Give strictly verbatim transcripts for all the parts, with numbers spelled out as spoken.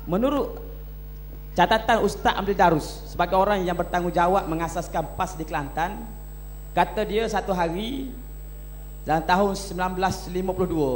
menurut catatan Ustaz Amri Darus sebagai orang yang bertanggungjawab mengasaskan PAS di Kelantan, kata dia satu hari dalam tahun sembilan belas lima puluh dua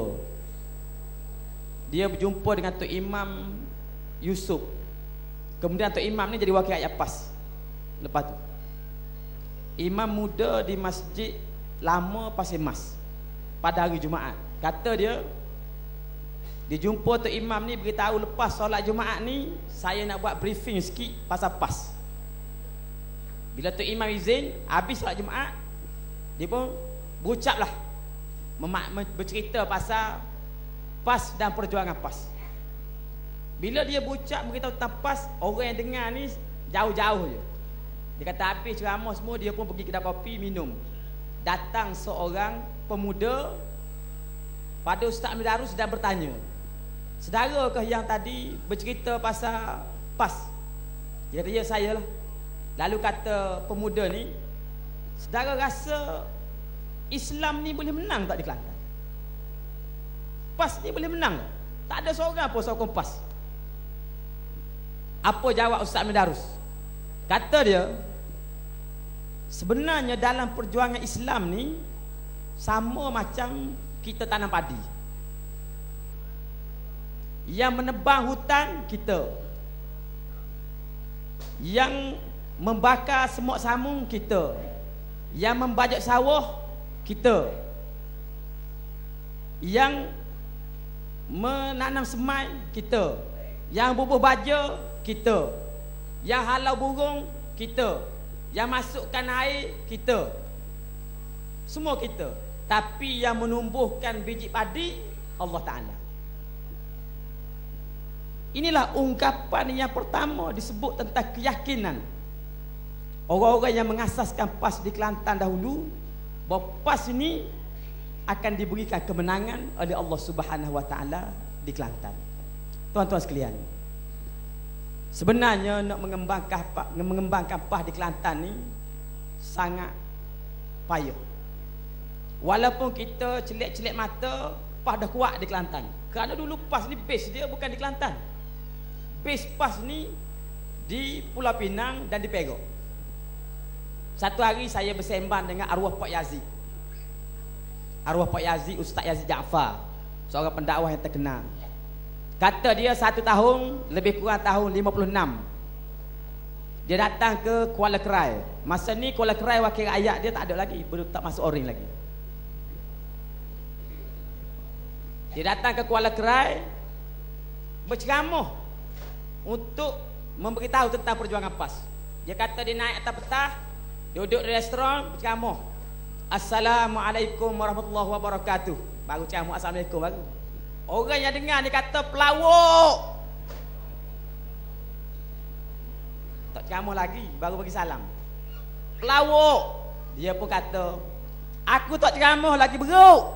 dia berjumpa dengan Tok Imam Yusuf. Kemudian Tok Imam ni jadi wakil rakyat PAS. Lepas tu imam muda di Masjid Lama Pasir Mas pada hari Jumaat. Kata dia, dijumpa Tok Imam ni beritahu lepas solat Jumaat ni saya nak buat briefing sikit pasal PAS. Bila Tok Imam izin, habis solat Jumaat, dia pun berucaplah bercerita pasal PAS dan perjuangan PAS. Bila dia berucap beritahu tentang PAS, orang yang dengar ni jauh-jauh je. Dia kata habis ceramah semua, dia pun pergi kedai kopi minum. Datang seorang pemuda pada Ustaz Amri Darus dan bertanya, "Saudarakah yang tadi bercerita pasal PAS?" Dia kata, "Ya, saya lah." Lalu kata pemuda ni, "Saudara rasa Islam ni boleh menang tak di Kelantan? PAS ni boleh menang? Tak ada seorang pun sokong PAS." Apa jawab Ustaz Amri Darus? Kata dia, sebenarnya dalam perjuangan Islam ni sama macam kita tanam padi. Yang menebang hutan kita, yang membakar semut samung kita, yang membajak sawah kita, yang menanam semai kita, yang bubuh baja kita, yang halau burung kita, yang masukkan air kita, semua kita. Tapi yang menumbuhkan biji padi Allah Ta'ala. Inilah ungkapan yang pertama disebut tentang keyakinan orang-orang yang mengasaskan PAS di Kelantan dahulu, bahawa PAS ini akan diberikan kemenangan oleh Allah Subhanahu Wa Ta'ala di Kelantan. Tuan-tuan sekalian, sebenarnya nak mengembangkan mengembangkan PAS di Kelantan ni sangat payah. Walaupun kita celik-celik mata, PAS dah kuat di Kelantan. Kerana dulu PAS ni base dia bukan di Kelantan. Base PAS ni di Pulau Pinang dan di Perak. Satu hari saya bersembang dengan arwah Pak Yazid. Arwah Pak Yazid, Ustaz Yazid Jaafar, seorang pendakwah yang terkenal. Kata dia satu tahun, lebih kurang tahun lima puluh enam, dia datang ke Kuala Kerai. Masa ni Kuala Kerai wakil rakyat dia tak ada lagi, belum tak masuk orang lagi. Dia datang ke Kuala Kerai berceramah untuk memberitahu tentang perjuangan PAS. Dia kata dia naik atas petang, duduk di restoran berceramah, "Assalamualaikum warahmatullahi wabarakatuh." Baru ceramah Assalamualaikum baru. Orang yang dengar ni kata pelawak. Tak ceramah lagi, baru bagi salam. Pelawak. Dia pun kata, "Aku tak ceramah lagi beruk."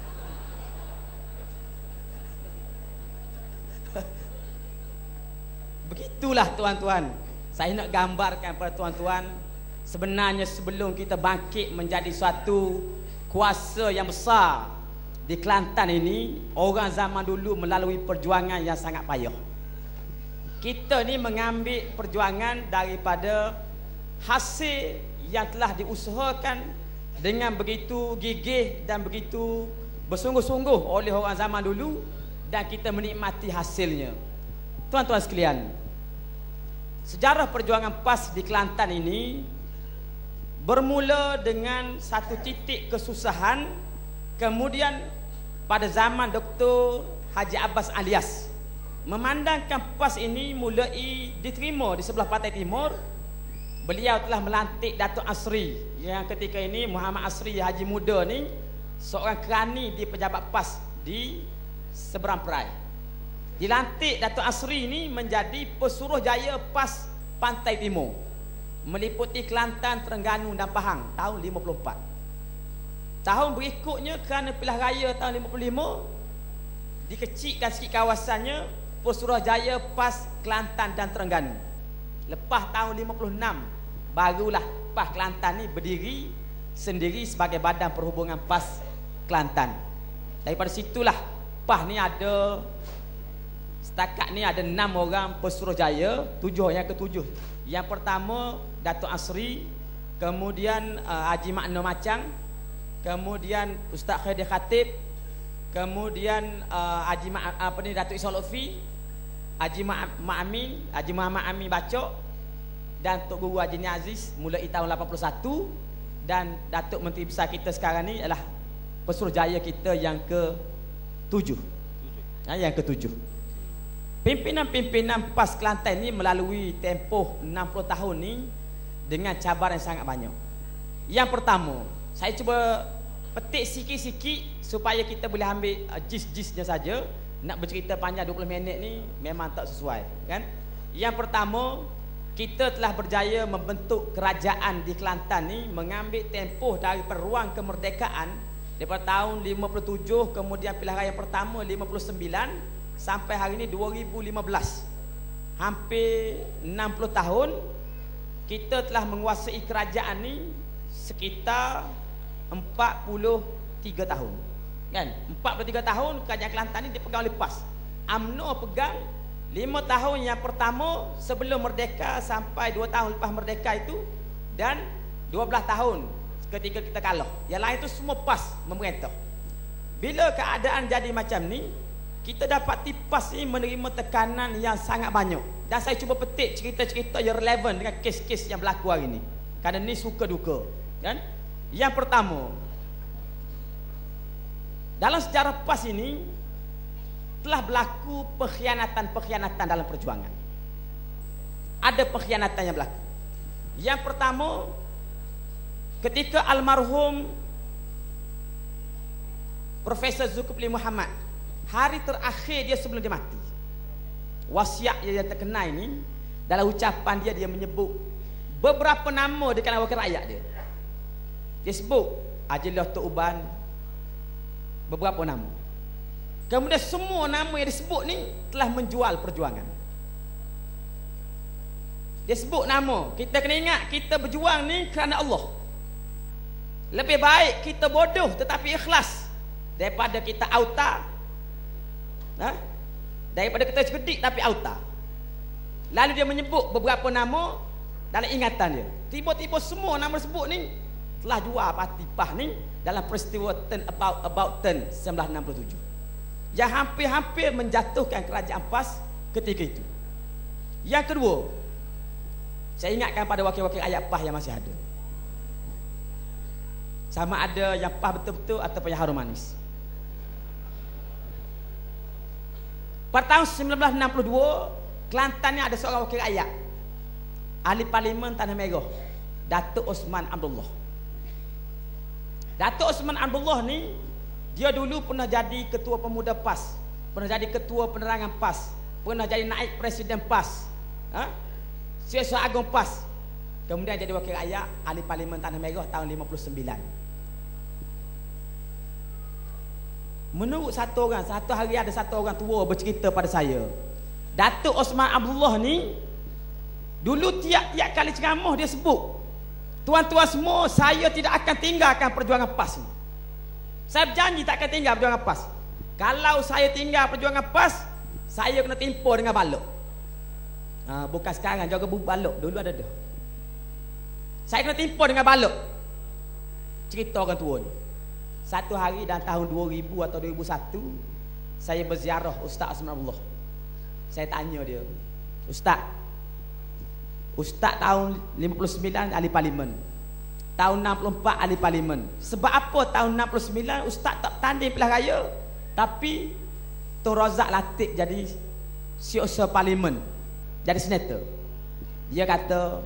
Begitulah tuan-tuan, saya nak gambarkan kepada tuan-tuan, sebenarnya sebelum kita bangkit menjadi suatu kuasa yang besar di Kelantan ini, orang zaman dulu melalui perjuangan yang sangat payah. Kita ni mengambil perjuangan daripada hasil yang telah diusahakan dengan begitu gigih dan begitu bersungguh-sungguh oleh orang zaman dulu, dan kita menikmati hasilnya. Tuan-tuan sekalian, sejarah perjuangan PAS di Kelantan ini bermula dengan satu titik kesusahan. Kemudian pada zaman Doktor Haji Abbas Alias memandangkan PAS ini mulai diterima di sebelah pantai timur, beliau telah melantik Datuk Asri, yang ketika ini Muhammad Asri Haji Muda ni seorang kerani di pejabat PAS di seberang perai. Dilantik Datuk Asri ini menjadi Pesuruhjaya PAS Pantai Timur, meliputi Kelantan, Terengganu dan Pahang tahun lima puluh empat. Tahun berikutnya kerana pilihan raya tahun lima puluh lima, dikecilkan sikit kawasannya, Pesuruhjaya PAS Kelantan dan Terengganu. Lepas tahun lima puluh enam, barulah PAS Kelantan ni berdiri sendiri sebagai Badan Perhubungan PAS Kelantan. Daripada situlah PAS ni ada Setakat ni ada enam orang Pesuruhjaya, tujuh yang ketujuh. Yang pertama Datuk Asri, kemudian uh, Haji Makno Macang, kemudian Ustaz Khadir Khatib, kemudian uh, Haji Ma, apa ni Datuk Ismail Lutfi, Haji Ma, Ma Amin, Haji Muhammad Amin Bacok, dan Tok Guru Haji Ni Aziz mulai tahun lapan puluh satu, dan Datuk Menteri Besar kita sekarang ni adalah Pesuruhjaya kita yang ke-tujuh. Ha, yang ke-tujuh. Pimpinan-pimpinan PAS Kelantan ni melalui tempoh enam puluh tahun ni dengan cabaran yang sangat banyak. Yang pertama, saya cuba petik sikit-sikit supaya kita boleh ambil uh, gist-gistnya saja. Nak bercerita panjang dua puluh minit ni memang tak sesuai, kan? Yang pertama, kita telah berjaya membentuk kerajaan di Kelantan ni mengambil tempoh dari peruang kemerdekaan daripada tahun lima puluh tujuh, kemudian pilihan raya pertama lima puluh sembilan sampai hari ini dua ribu lima belas. Hampir enam puluh tahun kita telah menguasai kerajaan ni sekitar empat puluh tiga tahun. Kan? empat puluh tiga tahun kerajaan Kelantan ni dipegang oleh PAS. U M N O pegang lima tahun yang pertama sebelum merdeka sampai dua tahun lepas merdeka itu, dan dua belas tahun ketika kita kalah. Yang lain itu semua PAS memerintah. Bila keadaan jadi macam ni, kita dapati PAS ni menerima tekanan yang sangat banyak. Dan saya cuba petik cerita-cerita yang relevan dengan kes-kes yang berlaku hari ni, kerana ni suka duka, kan? Yang pertama, dalam sejarah PAS ini telah berlaku pengkhianatan-pengkhianatan dalam perjuangan. Ada pengkhianatan yang berlaku. Yang pertama, ketika almarhum Profesor Zulkifli Muhammad, hari terakhir dia sebelum dia mati, wasiat dia yang terkenal ini, dalam ucapan dia, dia menyebut beberapa nama di kalangan wakil rakyat dia. Dia sebut Haji Tok Uban, beberapa nama. Kemudian semua nama yang disebut ni telah menjual perjuangan. Dia sebut nama. Kita kena ingat, kita berjuang ni kerana Allah. Lebih baik kita bodoh tetapi ikhlas daripada kita auta, ha? Daripada kita cerdik tapi auta. Lalu dia menyebut beberapa nama dalam ingatan dia. Tiba-tiba semua nama sebut ni telah jual parti PAS ni dalam peristiwa turn about about turn seribu sembilan ratus enam puluh tujuh yang hampir-hampir menjatuhkan kerajaan PAS ketika itu. Yang kedua, saya ingatkan pada wakil-wakil rakyat PAS yang masih ada, sama ada yang PAS betul-betul ataupun yang harum manis. Pada tahun seribu sembilan ratus enam puluh dua, Kelantan ni ada seorang wakil rakyat, ahli parlimen Tanah Merah, Datuk Osman Abdullah. Datuk Osman Abdullah ni, dia dulu pernah jadi ketua pemuda PAS, pernah jadi ketua penerangan PAS, pernah jadi naib presiden PAS, ha? Siasat Agung PAS, kemudian jadi wakil rakyat, ahli parlimen Tanah Merah tahun lima puluh sembilan. Menurut satu orang, satu hari ada satu orang tua bercerita pada saya, Datuk Osman Abdullah ni dulu tiap-tiap kali ceramah dia sebut, tuan-tuan semua, saya tidak akan tinggalkan perjuangan PAS ni. Saya berjanji tak akan tinggal perjuangan PAS. Kalau saya tinggal perjuangan PAS, saya kena timpur dengan balok. Ha, bukan sekarang jaga balok, dulu ada dah. Saya kena timpur dengan balok. Cerita orang tua ni. Satu hari dalam tahun dua ribu atau dua ribu satu, saya berziarah Ustaz Osman Abdullah. Saya tanya dia, Ustaz, Ustaz tahun lima puluh sembilan ahli parlimen, tahun enam puluh empat ahli parlimen. Sebab apa tahun enam puluh sembilan Ustaz tak tanding pilihan raya, tapi Tun Razak Latif jadi siasat parlimen, jadi senator. Dia kata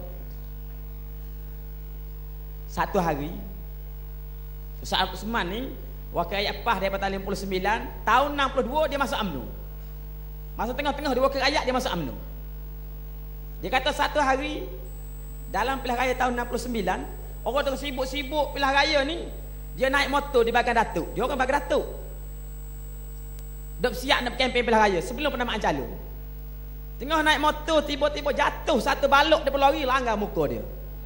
satu hari Ustaz Osman ni wakil rakyat PAS daripada tahun lima puluh sembilan, tahun enam puluh dua dia masuk U M N O. Masa tengah-tengah dia wakil rakyat, dia masuk U M N O. Dia kata satu hari dalam pilihan raya tahun enam puluh sembilan, orang tengah sibuk-sibuk pilihan raya ni, dia naik motor di belakang Datuk. Dia orang belakang Datuk, dok siap nak kempen pilihan raya sebelum penamaan calon. Tengah naik motor, tiba-tiba jatuh satu balok daripada lori, langgar muka dia.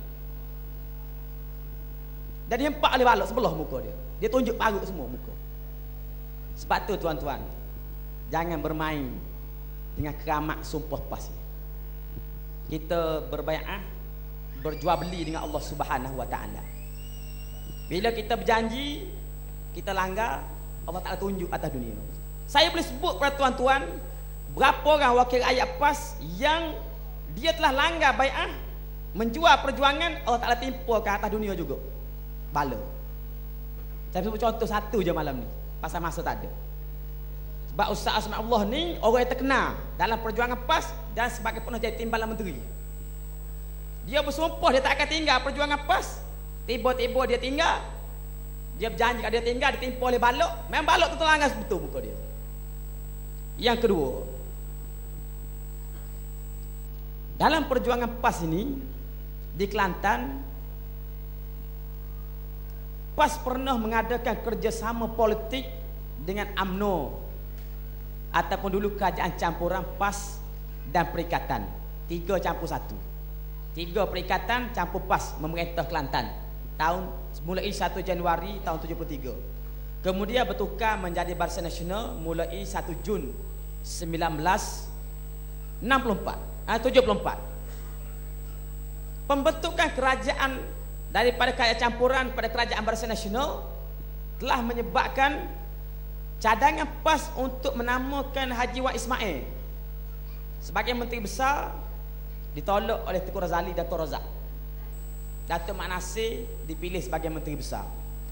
Dan dia hempak oleh balok sebelah muka dia. Dia tunjuk parut semua muka. Sebab tu tuan-tuan, jangan bermain dengan keramat sumpah PAS. Kita berbaiat, berjual beli dengan Allah Subhanahu Wa Taala. Bila kita berjanji, kita langgar, Allah Taala tunjuk atas dunia. Saya boleh sebut kepada tuan-tuan berapa orang wakil rakyat PAS yang dia telah langgar baiat, menjual perjuangan, Allah Taala timpa ke atas dunia juga. Bala. Saya sebut contoh satu je malam ni, pasal masa tak ada. Sebab Ustaz Asma'ullah ni orang yang terkenal dalam perjuangan PAS dan sebagai pernah jadi timbalan menteri. Dia bersumpah dia tak akan tinggal perjuangan PAS. Tiba-tiba dia tinggal. Dia berjanji kalau dia tinggal ditimpa oleh balok. Memang balok tu terlanggar betul muka dia. Yang kedua, dalam perjuangan PAS ini di Kelantan, PAS pernah mengadakan kerjasama politik dengan U M N O ataupun dulu kerajaan campuran PAS dan Perikatan. Tiga campur satu. Tiga perikatan campur PAS memerintah Kelantan tahun mulai satu Januari tahun tujuh puluh tiga. Kemudian bertukar menjadi Barisan Nasional mulai satu Jun sembilan belas enam puluh empat, ah, tujuh puluh empat. Pembentukan kerajaan daripada kerajaan campuran pada kerajaan Barisan Nasional telah menyebabkan cadangan PAS untuk menamakan Haji Wan Ismail sebagai Menteri Besar ditolak oleh Tengku Razali dan Dato' Razak. Dato' Mat Nasir dipilih sebagai Menteri Besar.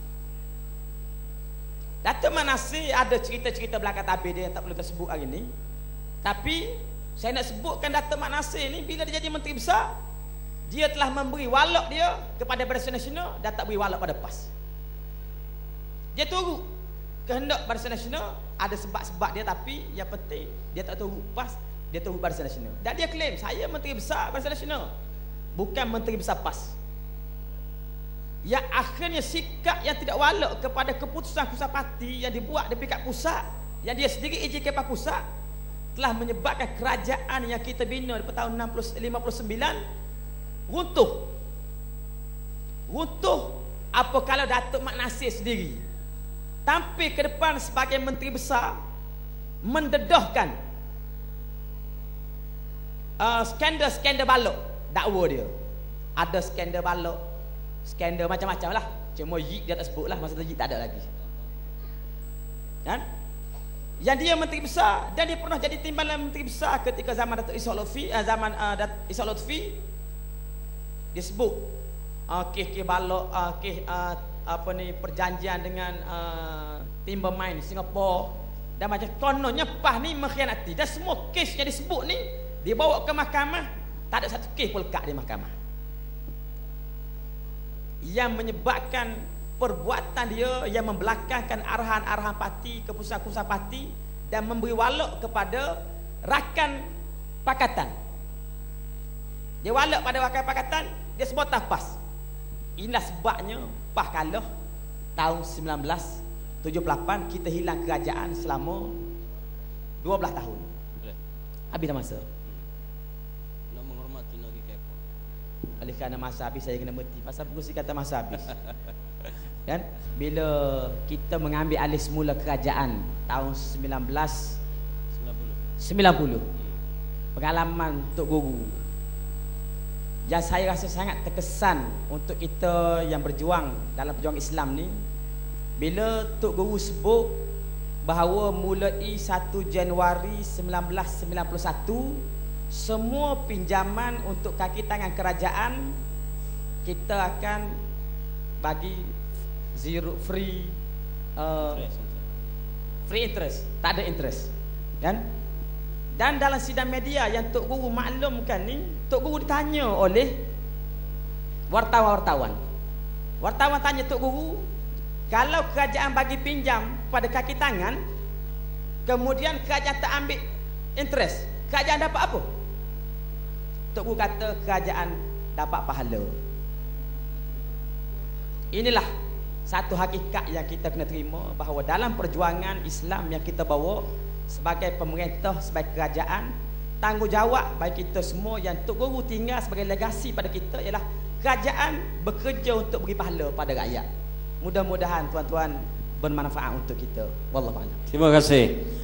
Dato' Mat Nasir ada cerita-cerita belakang tabir dia yang tak perlu kita sebut hari ni. Tapi saya nak sebutkan Dato' Mat Nasir ni bila dia jadi Menteri Besar, dia telah memberi walak dia kepada Barisan Nasional dan tak beri walak pada PAS. Dia turut kehendak Barisan Nasional, ada sebab-sebab dia, tapi yang penting dia tak turut PAS, dia turut Barisan Nasional. Dan dia klaim saya Menteri Besar Barisan Nasional, bukan Menteri Besar PAS. Yang akhirnya sikap yang tidak walak kepada keputusan-keputusan parti yang dibuat di peringkat pusat, yang dia sendiri izin kepada pusat, telah menyebabkan kerajaan yang kita bina pada tahun lima puluh sembilan runtuh. Runtuh apa kalau Datuk Mat Nasir sendiri tampil ke depan sebagai Menteri Besar mendedahkan uh, skandal-skandal balok dakwa dia. Ada skandal balok, skandal macam-macam lah. Cuma Yik dia tak sebut lah, masa tu Yik tak ada lagi kan? Yang dia Menteri Besar dan dia pernah jadi timbalan Menteri Besar ketika zaman Datuk Ishak Lutfi, uh, zaman uh, Dat- Ishak Lutfi. Dia sebut uh, kes-kes balok, uh, kes uh, apa ni perjanjian dengan uh, tim bermain Singapura dan macam kononnya PAS ni mengkhianati, dan semua kes yang disebut ni dibawa ke mahkamah, tak ada satu kes pun lekat di mahkamah. Yang menyebabkan perbuatan dia yang membelakangkan arahan-arahan parti, keputusan-keputusan parti dan memberi walak kepada rakan pakatan. Dia walak pada rakan pakatan, dia sebutlah PAS. Inilah sebabnya PAS kalah tahun sembilan belas tujuh puluh lapan, kita hilang kerajaan selama dua belas tahun. Habis dah masa. Nak menghormati lagi kepo. Oleh kerana masa habis saya kena mati. Pasal pengurusi kata masa habis. Kan? Bila kita mengambil alih semula kerajaan tahun sembilan belas sembilan puluh. Pengalaman Tok Guru yang saya rasa sangat terkesan untuk kita yang berjuang dalam perjuangan Islam ni, bila Tok Guru sebut bahawa mulai satu Januari sembilan belas sembilan puluh satu semua pinjaman untuk kaki tangan kerajaan kita akan bagi zero free uh, free interest, tak ada interest kan? Dan dalam sidang media yang Tok Guru maklumkan ni, Tok Guru ditanya oleh wartawan-wartawan. Wartawan tanya Tok Guru, kalau kerajaan bagi pinjam pada kaki tangan, kemudian kerajaan tak ambil interest, kerajaan dapat apa? Tok Guru kata kerajaan dapat pahala. Inilah satu hakikat yang kita kena terima, bahawa dalam perjuangan Islam yang kita bawa sebagai pemerintah, sebagai kerajaan, tanggungjawab bagi kita semua yang Tok Guru tinggal sebagai legasi pada kita ialah kerajaan bekerja untuk beri pahala pada rakyat. Mudah-mudahan tuan-tuan bermanfaat untuk kita. Wallahu a'lam. Terima kasih.